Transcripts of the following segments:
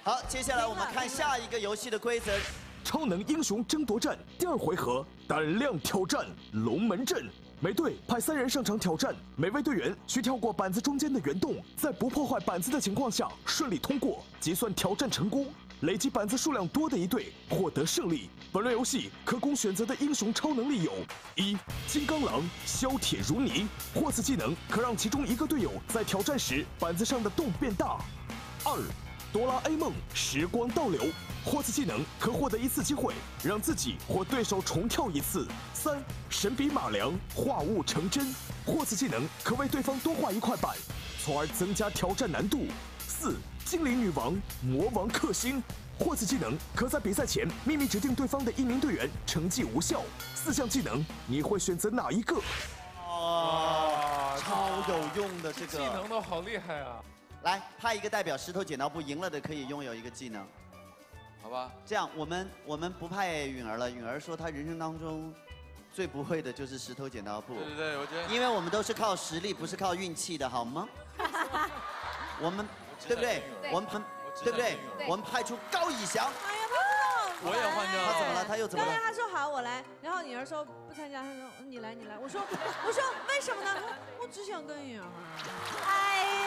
好，接下来我们看下一个游戏的规则。 超能英雄争夺战第2回合，胆量挑战龙门阵。每队派3人上场挑战，每位队员需跳过板子中间的圆洞，在不破坏板子的情况下顺利通过，计算挑战成功。累积板子数量多的一队获得胜利。本轮游戏可供选择的英雄超能力有：1. 金刚狼削铁如泥，获此技能可让其中一个队友在挑战时板子上的洞变大。2. 哆啦 A 梦时光倒流，获此技能可获得1次机会，让自己或对手重跳1次。3. 神笔马良化物成真，获此技能可为对方多画1块板，从而增加挑战难度。4. 精灵女王魔王克星，获此技能可在比赛前秘密指定对方的1名队员成绩无效。4项技能你会选择哪一个？ 哇，超有用的这个技能都好厉害啊！ 来，派一个代表石头剪刀布，赢了的可以拥有一个技能， 好吧？ 这样我们不派允儿了。允儿说她人生当中最不会的就是石头剪刀布。 对，我觉得， 因为我们都是靠实力，不是靠运气的，好吗？我们对不对？我们对不对？我们派出高以翔。 哎呀，不知道。 我也换掉了。 他怎么了？他又怎么了？ 刚才他说好我来，然后女儿说不参加，他说你来。我说为什么呢？我只想跟允儿。哎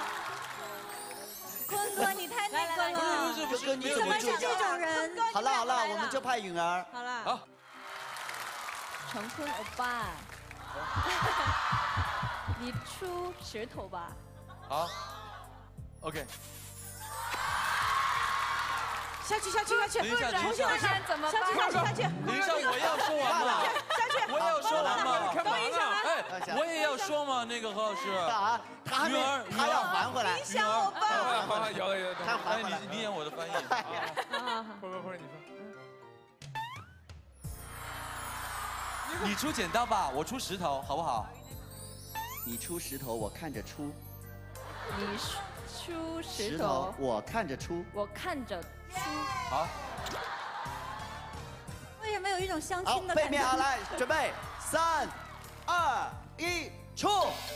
呦，坤哥你太那个了。 不是， 你怎么是这种人？ 好了，我们就派允儿。 好了。 好。 成坤欧巴，你出石头吧。 好。OK。 下去！ 等一下， 重新来看怎么办？ 下去！ 等一下，我要说完吗？ 下去！ 我要说完吗？ 干嘛呢？ 哎，我也要说吗？那个何老师。 啊，他要还回来。 影响我吧。 好，有了。 他还回来。 你演我的翻译。 不是， 你说。你出剪刀吧，我出石头，好不好？ 你出石头，我看着出。 你出石头， 我看着出。 我看着出。 好。 为什么有一种相亲的感觉？ 背面好，来，准备，3、2、1，出！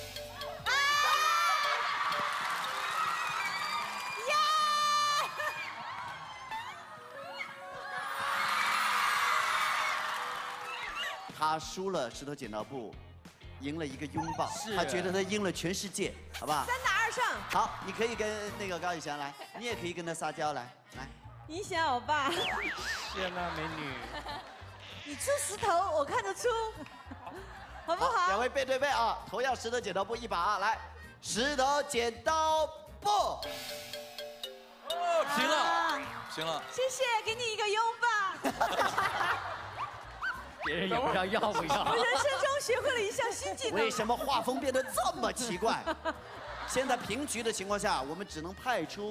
他输了石头剪刀布，赢了一个拥抱，他觉得他赢了全世界，好吧？ 3打2胜。 好，你可以跟那个高以翔来，你也可以跟他撒娇来。 影响我爸。 谢娜美女。 你出石头，我看得出，好不好？ 两位背对背啊，同样石头剪刀布一把啊，来，石头剪刀布。 哦，行了。 谢谢，给你一个拥抱。 别人也不知道要不要。 我人生中学会了一项新技能。 为什么画风变得这么奇怪？现在平局的情况下，我们只能派出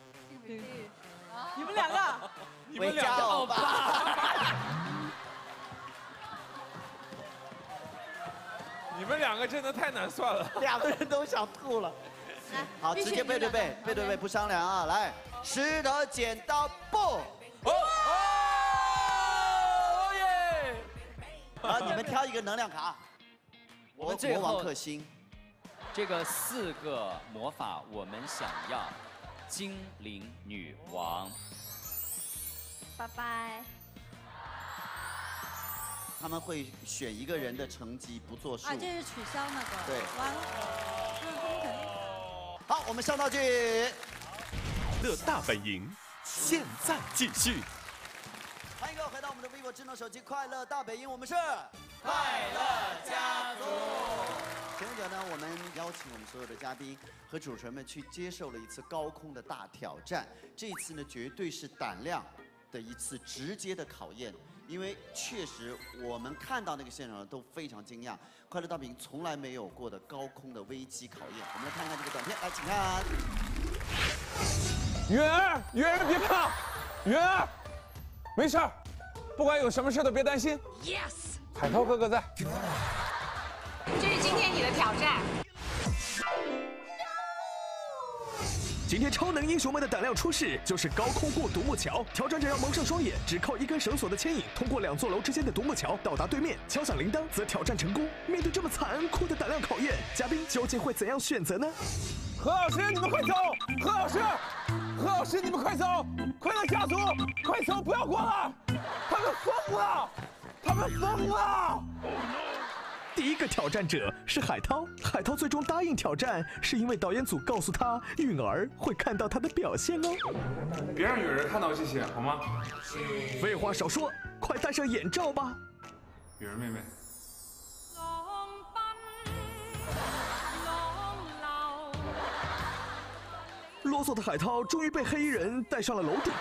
你们两个， 为家欧巴。 你们两个真的太难算了 ，2个人都想吐了。好，直接背对背，背对背不商量啊！来，石头剪刀布。哦耶！好，你们挑一个能量卡。 我们最后魔王克星。 这个4个魔法，我们想要精灵女王。 拜拜。 他们会选一个人的成绩不作数。 啊，这是取消那个。 对。 完了。那他们肯定。 好，我们上道具。 乐大本营，现在继续。 欢迎各位回到我们的 vivo 智能手机快乐大本营，我们是快乐家族。前不久呢，我们邀请我们所有的嘉宾和主持人们去接受了一次高空的大挑战。这一次呢，绝对是胆量的一次直接的考验。因为确实，我们看到那个现场都非常惊讶，快乐大本营从来没有过的高空的危机考验。我们来看一看这个短片，来，请看。 允儿别怕，允儿，没事儿，不管有什么事都别担心。 Yes， 海涛哥哥在。 这是今天你的挑战。 今天超能英雄们的胆量出世，就是高空过独木桥。挑战者要蒙上双眼，只靠1根绳索的牵引，通过2座楼之间的独木桥到达对面。敲响铃铛则挑战成功。面对这么残酷的胆量考验，嘉宾究竟会怎样选择呢？ 何老师，你们快走！何老师， 师，你们快走！快乐家族，快走，不要过来！他们疯了！他们疯了！ 第一个挑战者是海涛，海涛最终答应挑战，是因为导演组告诉他允儿会看到他的表现哦。 别让允儿看到这些，好吗？ 废话少说，快戴上眼罩吧。 允儿妹妹。 啰嗦的海涛终于被黑衣人带上了楼顶。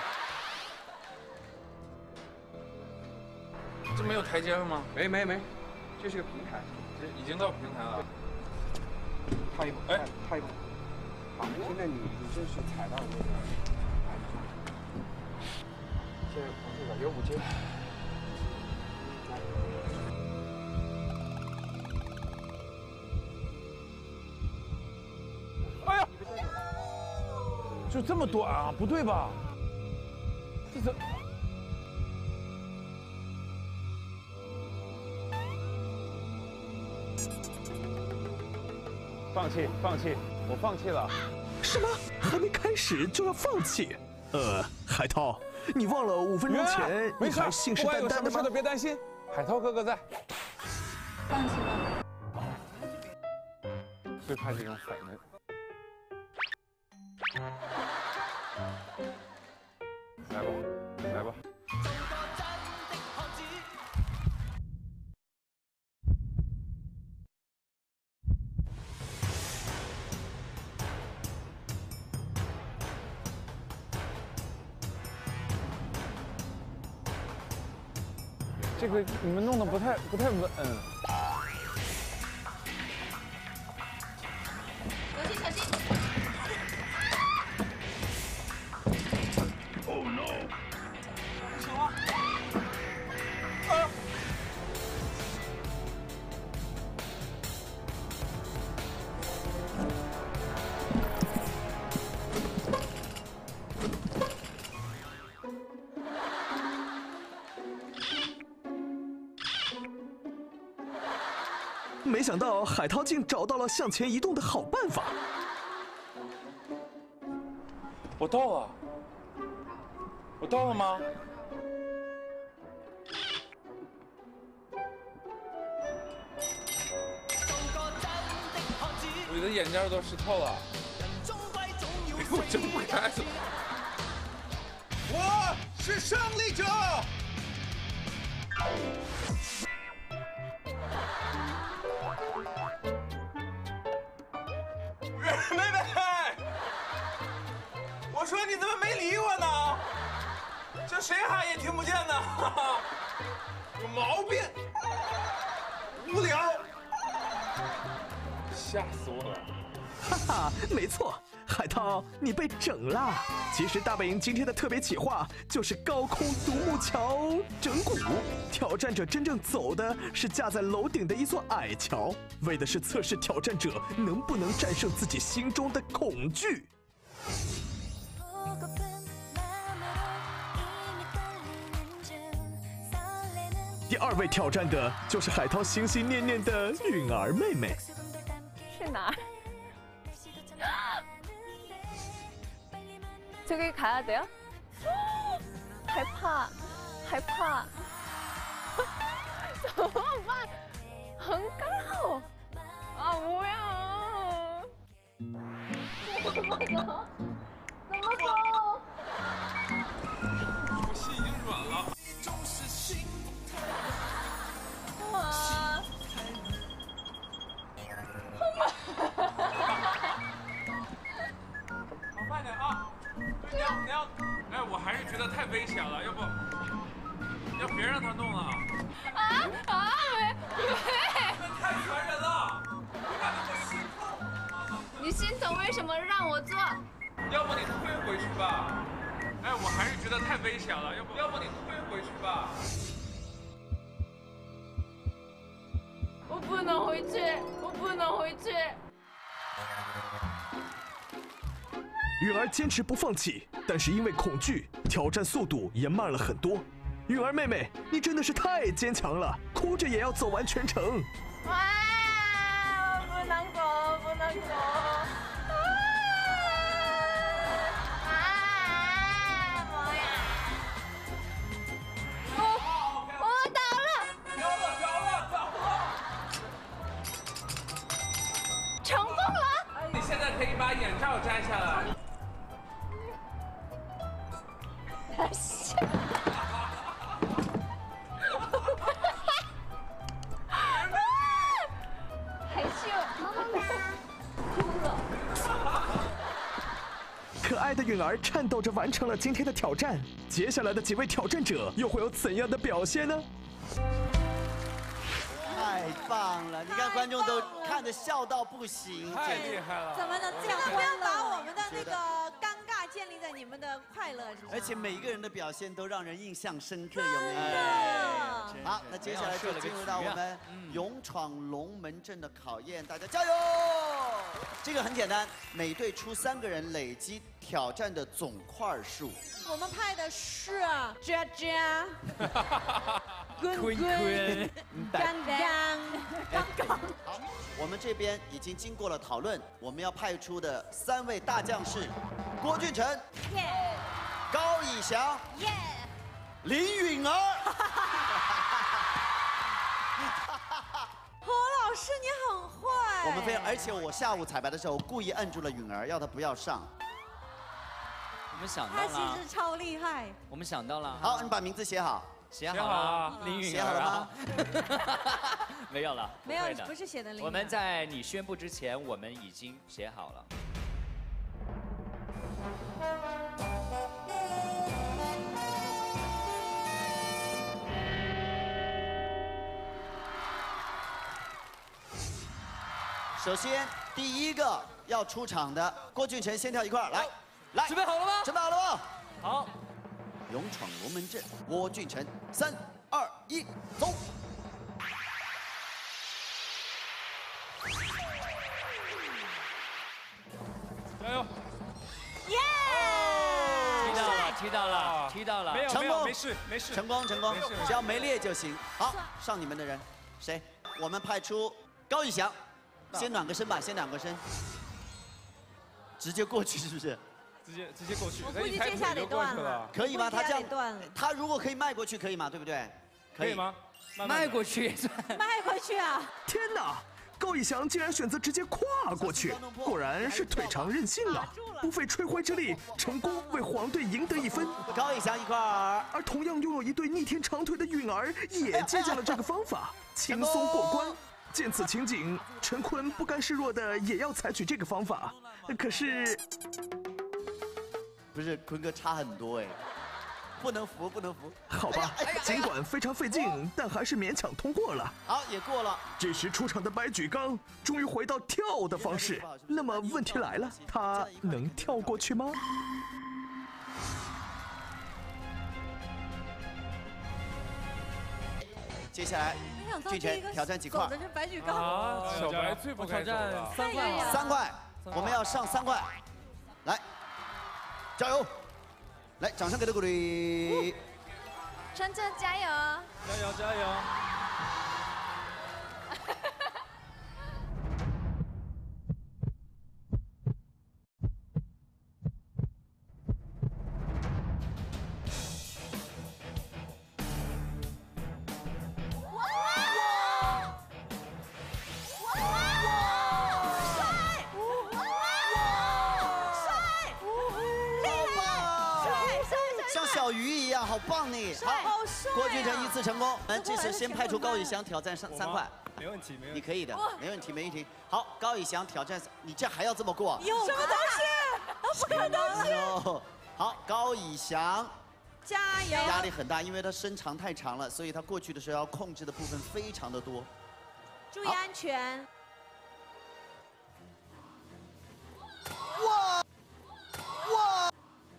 这没有台阶吗？ 没，这是个平台， 这已经到平台了。 踏一步，哎，踏一步。好，现在你就是踩到那个台子上。现在从这个有5阶。 哎呀！就这么短啊？不对吧？这怎？放弃，我放弃了。 什么？还没开始就要放弃？海涛，你忘了5分钟前你还信誓旦旦的吗？ 不管有什么事都别担心，海涛哥哥在。 放弃了。 最怕这种反应。来吧。这个你们弄得不太稳。 小心！ Oh no！ 不行了！ 没想到海涛竟找到了向前移动的好办法。 我到了吗？我的眼镜都湿透了，我睁不开了。我是胜利者。妹妹，我说你怎么没理我呢？这谁喊也听不见呢，有毛病，无聊，吓死我了！ 哈哈，没错，海涛，你被整了。其实大本营今天的特别企划就是高空独木桥整蛊，挑战者真正走的是架在楼顶的一座矮桥，为的是测试挑战者能不能战胜自己心中的恐惧。第2位挑战的就是海涛心心念念的允儿妹妹。 去哪儿？ 저기 가야 돼요?害怕，怎么办？很高啊！不要！怎么走？ 我心已经软了。 哇！ 慢点啊！你要，哎，我还是觉得太危险了，要别让他弄了。太传人了！你感觉我心痛。 你心疼为什么让我做？ 要不你退回去吧。哎，我还是觉得太危险了，要不你退回去吧。 我不能回去。 允儿坚持不放弃，但是因为恐惧，挑战速度也慢了很多。允儿妹妹，你真的是太坚强了，哭着也要走完全程。 我不能走。 罩摘下来。 害羞。 可爱的允儿颤抖着完成了今天的挑战，接下来的几位挑战者又会有怎样的表现呢？ 太棒了！你看观众都看着笑到不行， 太厉害了！ 怎么能这样？不要把我们的那个尴尬建立在你们的快乐之上。 而且每一个人的表现都让人印象深刻，有没有？好，那接下来就进入到我们勇闯龙门阵的考验，大家加油！这个很简单，每队出3个人，累积挑战的总块数。 我们派的是佳佳、滚滚、刚刚。 好，我们这边已经经过了讨论，我们要派出的3位大将是郭俊辰、高以翔、林允儿。 何老师，你很坏。 我们非常，而且我下午彩排的时候故意摁住了允儿，要她不要上。 我们想到他了， 其实超厉害。 我们想到了。 好，你把名字写好。 写好了，林允写好了吗？ 没有了， 没有不会的， 不是写的林允儿。 我们在你宣布之前，我们已经写好了。 首先，第一个要出场的郭俊辰先跳一块儿，来， 准备好了吗？ 准备好了吗？ 好， 勇闯龙门阵，郭俊辰，3、2、1，走！ 加油！ 耶！ 踢到了，踢到了， 没有， 成功， 没事，没事， 成功，只要没裂就行。好，上你们的人，谁？我们派出高以翔，先暖个身吧，先暖个身。直接过去是不是？ 直接过去。 我估计这下得断了。 可以吗？他这样断了。 他如果可以迈过去，可以吗？对不对？ 可以吗？ 迈过去， 迈过去啊！ 天哪！高以翔竟然选择直接跨过去，果然是腿长任性啊！不费吹灰之力，成功为黄队赢得1分。 高以翔一块儿， 而同样拥有一对逆天长腿的允儿也借鉴了这个方法，轻松过关。见此情景，陈坤不甘示弱的也要采取这个方法，可是， 不是坤哥差很多哎，不能服，不能服。 好吧，尽管非常费劲，但还是勉强通过了。 好，也过了。 这时出场的白举纲终于回到跳的方式，那么问题来了，他能跳过去吗？ 接下来，俊辰挑战几块？ 走的是白举纲。 啊，小白最不该走的。 3块。 3块，我们要上3块，来，加油！来，掌声给他鼓励。 陈真加油！ 加油加油！ 小鱼一样，好棒你！ 好帅！ 郭俊辰1次成功。这次先派出高以翔挑战上3块， 没问题，没问题。 你可以的，没问题，没问题。好，高以翔挑战，你这还要这么过？ 有什么东西？不可能！ 好，高以翔， 加油！ 压力很大，因为他身长太长了，所以他过去的时候要控制的部分非常的多。 注意安全！ 哇！哇！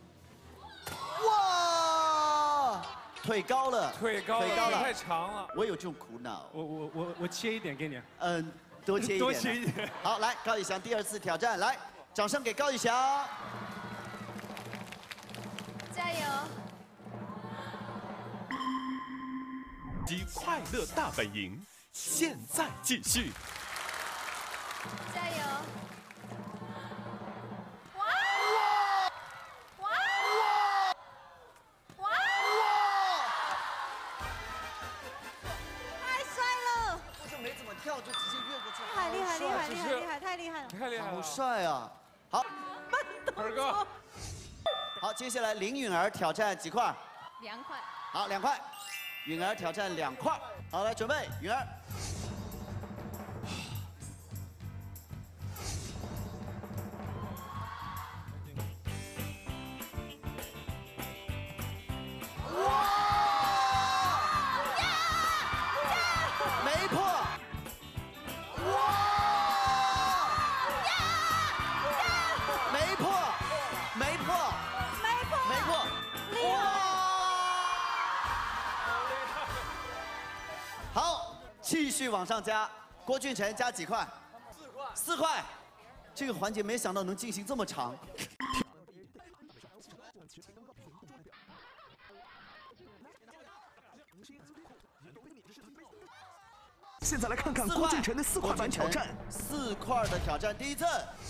哇！腿高了， 腿高了，太长了。 我有这种苦恼。 我切一点给你。 多切一点。 多切一点。 好，来高以翔第2次挑战，来，掌声给高以翔。 加油！ 击快乐大本营，现在继续。 加油！ 跳就直接越过去， 厉害，太厉害了！ 好帅啊！好， 盆哥。 好，接下来林允儿挑战几块？ 2块。 好，2块。允儿挑战2块。好，来准备，允儿。没破！哇！没破！没破！没破！哇！好，继续往上加。郭俊辰加几块？4块。这个环节没想到能进行这么长。 现在来看看郭俊辰的4块板挑战。 4块的挑战，第一次，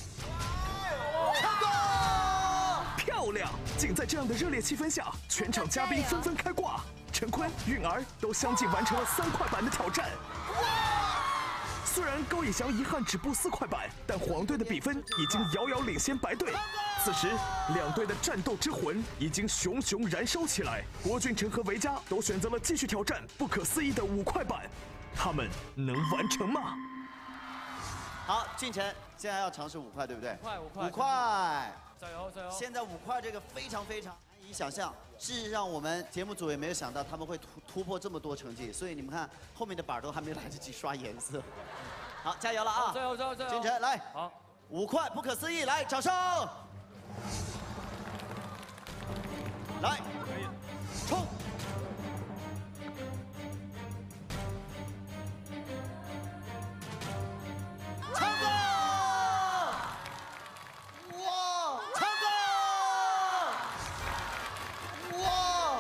成功！ 漂亮！仅在这样的热烈气氛下，全场嘉宾纷纷开挂，陈坤、允儿都相继完成了3块板的挑战。虽然高以翔遗憾止步4块板，但黄队的比分已经遥遥领先白队。此时，两队的战斗之魂已经熊熊燃烧起来。郭俊辰和维嘉都选择了继续挑战不可思议的5块板，他们能完成吗？ 好，俊辰现在要尝试5块，对不对 5块。 5块， 加油加油！ 现在5块这个非常难以想象，事实上我们节目组也没有想到他们会突破这么多成绩，所以你们看后面的板都还没来得及刷颜色。好，加油了啊！ 加油加油加油！ 俊辰来， 好 ，5块不可思议，来，掌声！来，冲！成功！哇，成功！哇！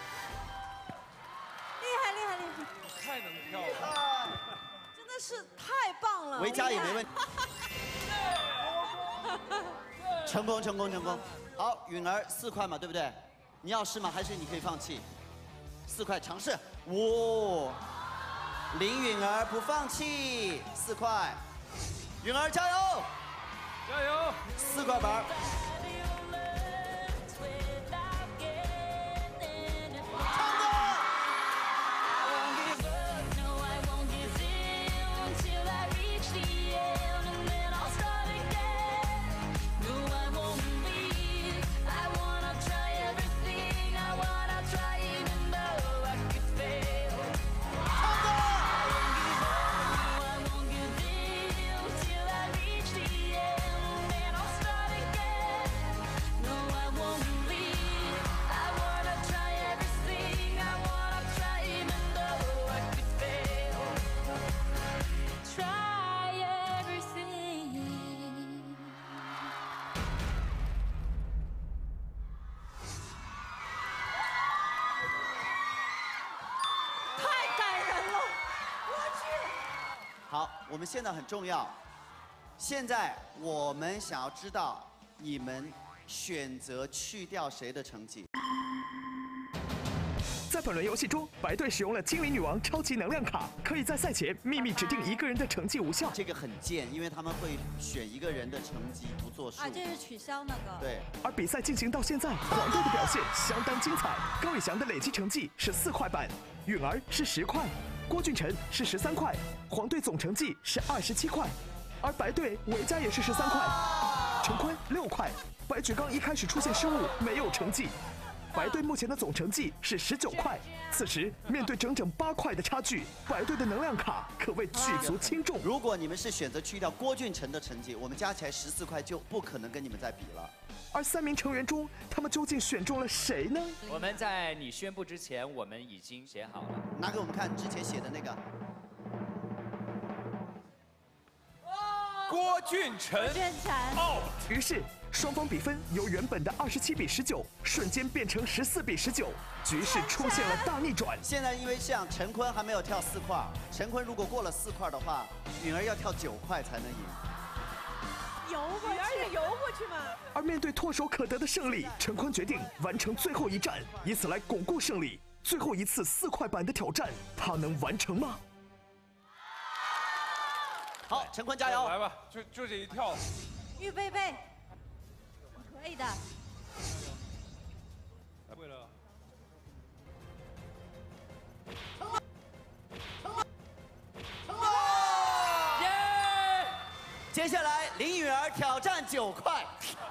厉害！ 太能跳了， 真的是太棒了。 维嘉也没问题。成功！好，允儿4块嘛，对不对？你要试吗？还是你可以放弃？4块尝试。哇！林允儿不放弃，4块。允儿加油！ 加油 ！4块板。好，我们现在很重要。现在我们想要知道你们选择去掉谁的成绩。 在本轮游戏中，白队使用了精灵女王超级能量卡，可以在赛前秘密指定一个人的成绩无效。 这个很贱，因为他们会选一个人的成绩不作数。 啊，这是取消那个。 对。 而比赛进行到现在，黄队的表现相当精彩。高以翔的累计成绩是4块板，允儿是10块，郭俊辰是13块，黄队总成绩是27块，而白队维嘉也是13块，陈坤6块，白举纲一开始出现失误，没有成绩。白队目前的总成绩是19块，此时面对整整8块的差距，白队的能量卡可谓举足轻重。 如果你们是选择去掉郭俊辰的成绩，我们加起来14块就不可能跟你们再比了。 而3名成员中，他们究竟选中了谁呢？ 我们在你宣布之前，我们已经写好了。 拿给我们看之前写的那个。 郭俊辰。 哦。于是双方比分由原本的27比19瞬间变成14比19，局势出现了大逆转。 现在因为这样，陈坤还没有跳4块，陈坤如果过了4块的话，允儿要跳9块才能赢。 游过去，而且游过去嘛。 而面对唾手可得的胜利，陈坤决定完成最后一战，以此来巩固胜利。最后一次4块板的挑战，他能完成吗？ 好，陈坤加油！ 来吧，就这一跳。 预备备。 可以的。 太会了。 接下来林允儿挑战9块。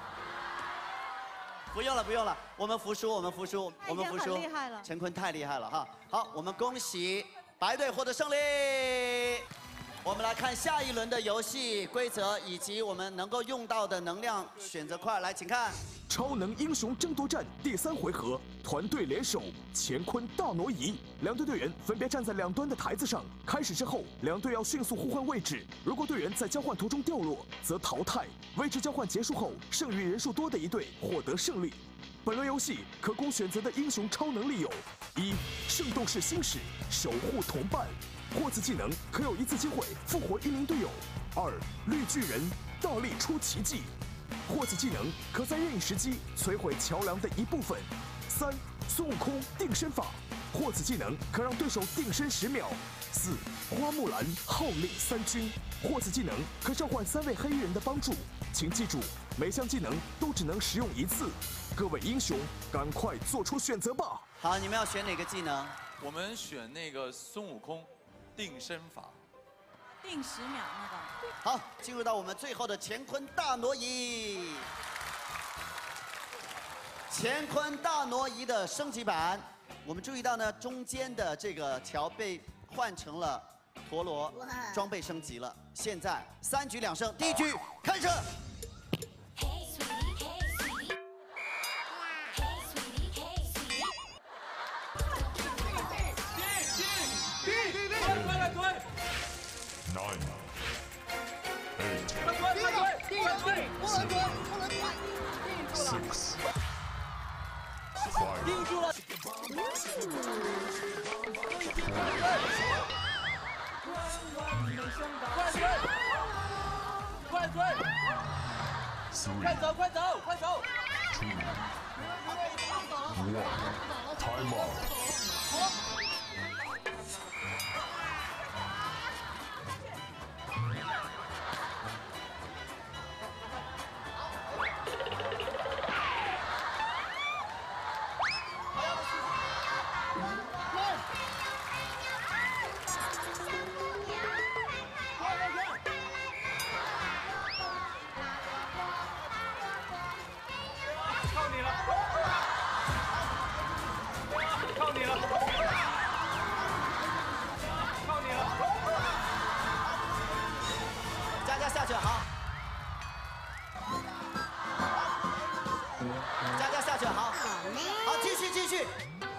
不用了，不用了，我们服输，我们服输，我们服输。 厉害了， 陈坤太厉害了哈！好，我们恭喜白队获得胜利。我们来看下一轮的游戏规则以及我们能够用到的能量选择块，来，请看。 超能英雄争夺战第3回合，团队联手，乾坤大挪移。2队队员分别站在2端的台子上。开始之后，2队要迅速互换位置。如果队员在交换途中掉落，则淘汰。位置交换结束后，剩余人数多的一队获得胜利。本轮游戏可供选择的英雄超能力有：1. 圣斗士星矢，守护同伴，获此技能可有1次机会复活1名队友。2. 绿巨人，大力出奇迹。获此技能可在任意时机摧毁桥梁的一部分。3. 孙悟空定身法，获此技能可让对手定身10秒。4. 花木兰号令3军，获此技能可召唤3位黑衣人的帮助。请记住，每项技能都只能使用1次。各位英雄，赶快做出选择吧！ 好，你们要选哪个技能？ 我们选那个孙悟空定身法。 定10秒那个。 好，进入到我们最后的乾坤大挪移。乾坤大挪移的升级版，我们注意到呢，中间的这个桥被换成了陀螺，装备升级了。现在3局2胜，第1局开始。 定住了。快追！快走！快走！快走！ Time out. 下去好，佳佳下去好，好继续继续，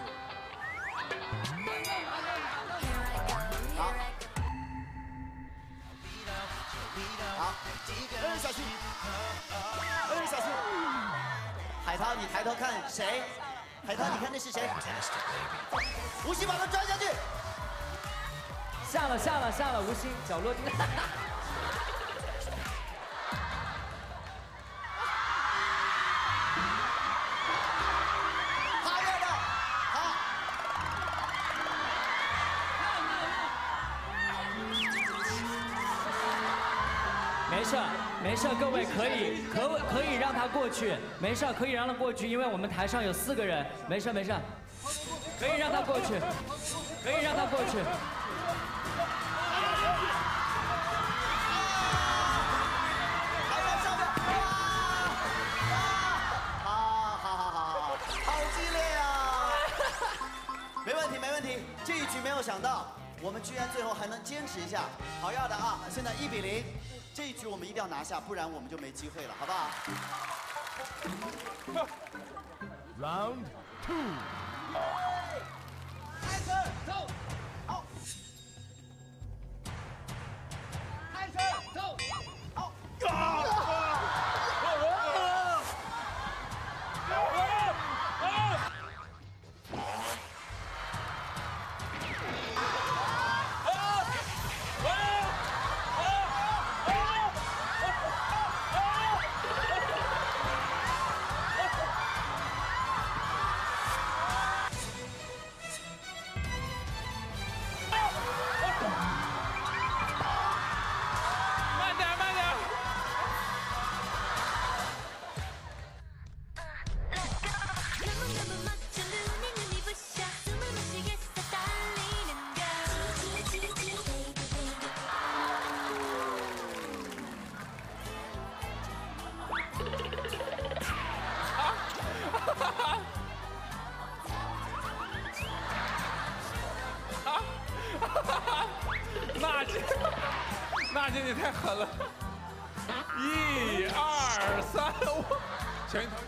好，好，小心，小心，海涛你抬头看谁？海涛你看那是谁？吴昕把他抓下去， 下了，吴昕脚落地。没事，各位可以让他过去，没事，可以让他过去，因为我们台上有4个人，没事，可以让他过去，可以让他过去。 好激烈啊！没问题，这一局没有想到，我们居然最后还能坚持一下，好要的啊！现在1比0。 这一局我们一定要拿下，不然我们就没机会了，好不好 ？Round 2。 开始走，好。开始走，好。慢点， 娜姐你太狠了！1、2、3，我全一条。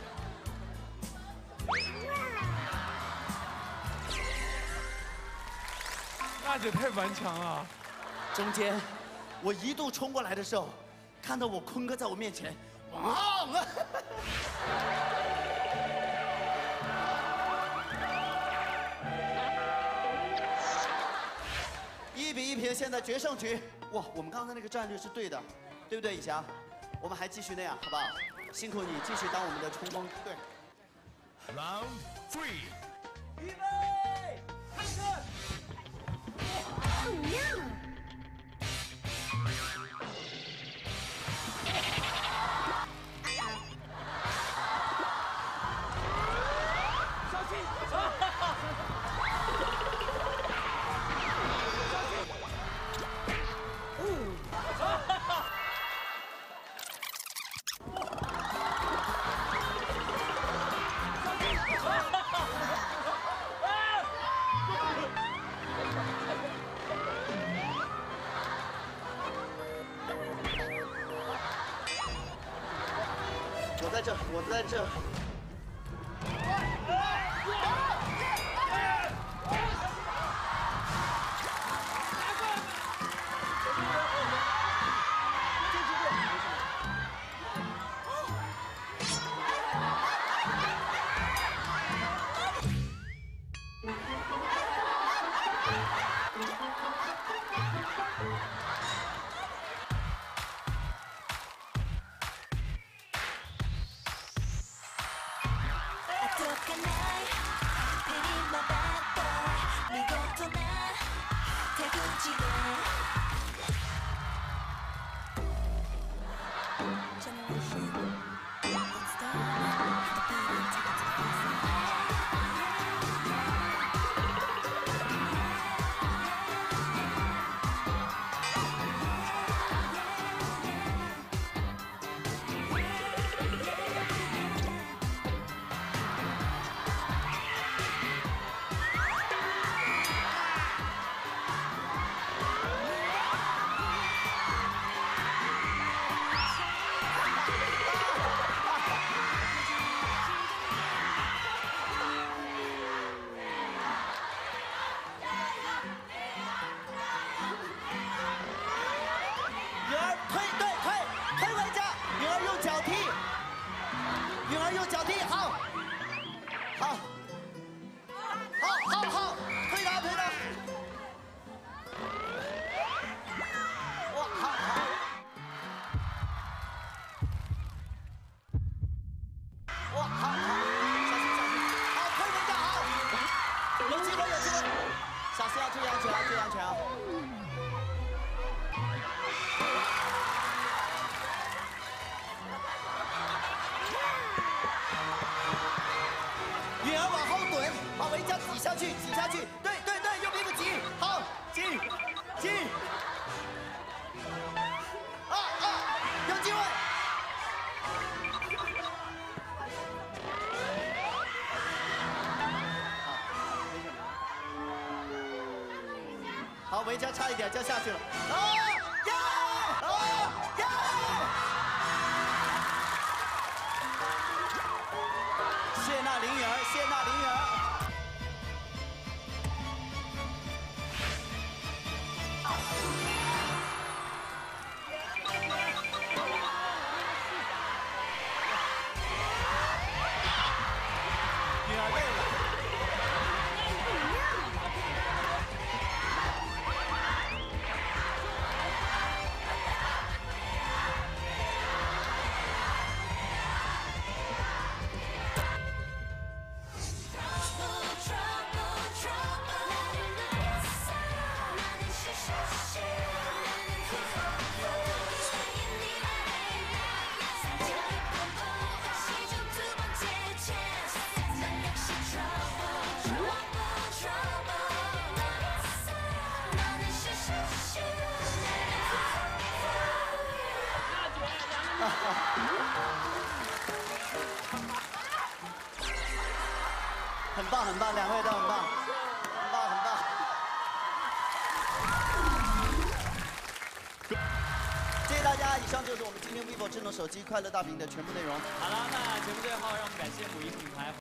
娜姐太顽强了。 中间，我一度冲过来的时候，看到我坤哥在我面前，哇！1比1平，现在决胜局。哇，我们刚才那个战略是对的，对不对，以翔？我们还继续那样，好不好？辛苦你，继续当我们的冲锋队。 Round 3， 预备，开始。我在这，我在这。好，维嘉差一点就下去了。谢娜林颖儿，谢娜林颖儿。女儿累了。 很棒，很棒，两位都很棒，很棒，很棒。 啦，以上就是我们今天 vivo 智能手机快乐大本营的全部内容。 好了，那节目最后让我们感谢母婴品牌。